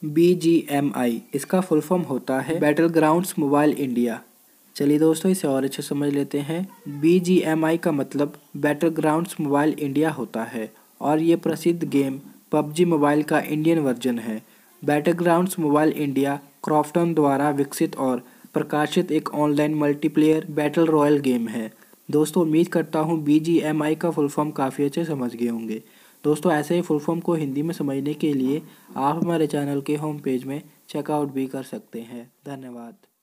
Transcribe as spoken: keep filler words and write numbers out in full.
B G M आई इसका full form होता है बैटल ग्राउंड्स मोबाइल इंडिया। चलिए दोस्तों इसे और अच्छे समझ लेते हैं। बी जी एम आई का मतलब बैटल ग्राउंड्स मोबाइल इंडिया होता है और ये प्रसिद्ध गेम पबजी मोबाइल का इंडियन वर्जन है। Battlegrounds mobile India Krafton द्वारा विकसित और प्रकाशित एक online multiplayer battle royale game है। दोस्तों उम्मीद करता हूँ बी जी एम आई का फुल फॉर्म काफ़ी अच्छे समझ गए होंगे। दोस्तों ऐसे ही फुल फॉर्म को हिंदी में समझने के लिए आप हमारे चैनल के होम पेज में चेकआउट भी कर सकते हैं। धन्यवाद।